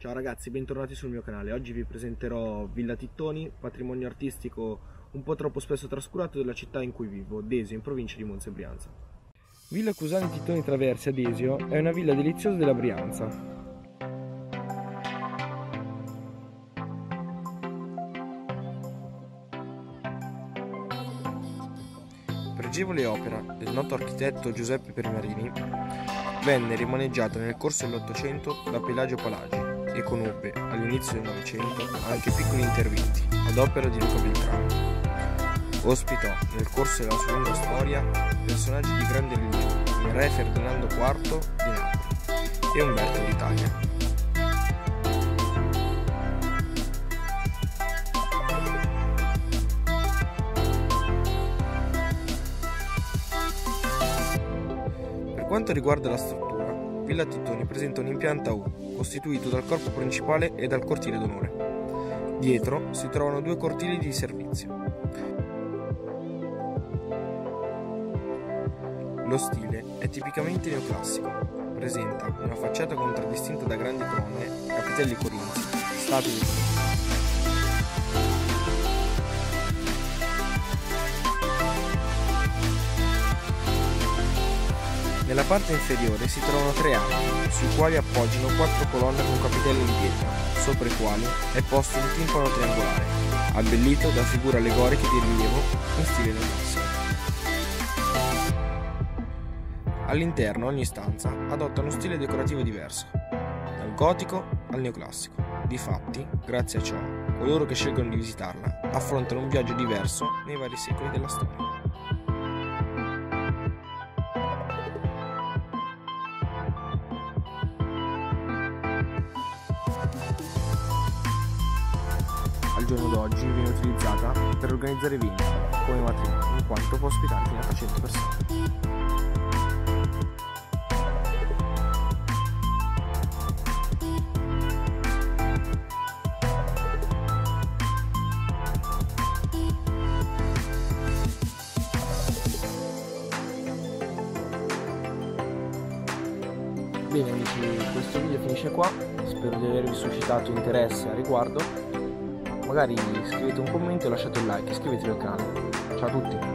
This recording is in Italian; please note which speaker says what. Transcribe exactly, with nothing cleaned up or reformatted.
Speaker 1: Ciao ragazzi, bentornati sul mio canale. Oggi vi presenterò Villa Tittoni, patrimonio artistico un po' troppo spesso trascurato della città in cui vivo, Desio, in provincia di Monza e Brianza. Villa Cusani Tittoni Traversi a Desio è una villa deliziosa della Brianza. Pregevole opera del noto architetto Giuseppe Permarini, venne rimaneggiata nel corso dell'Ottocento da Pelagio Palagi e conobbe all'inizio del Novecento anche piccoli interventi ad opera di Luca Beltrame. Ospitò nel corso della sua lunga storia personaggi di grande rilievo come Re Ferdinando quarto di Napoli e Umberto d'Italia. Per quanto riguarda la struttura, Villa Tittoni presenta un impianto a U, costituito dal corpo principale e dal cortile d'onore. Dietro si trovano due cortili di servizio. Lo stile è tipicamente neoclassico. Presenta una facciata contraddistinta da grandi colonne, capitelli corinzi, stabili. Nella parte inferiore si trovano tre archi, sui quali appoggiano quattro colonne con capitelli in pietra, sopra i quali è posto un timpano triangolare, abbellito da figure allegoriche di rilievo in stile neoclassico. All'interno ogni stanza adotta uno stile decorativo diverso, dal gotico al neoclassico. Difatti, grazie a ciò, coloro che scelgono di visitarla affrontano un viaggio diverso nei vari secoli della storia. Al giorno d'oggi viene utilizzata per organizzare eventi come matrimoni, in quanto può ospitare fino a trecento persone. Bene amici, questo video finisce qua, spero di avervi suscitato interesse a riguardo. Magari scrivete un commento e lasciate un like, iscrivetevi al canale. Ciao a tutti!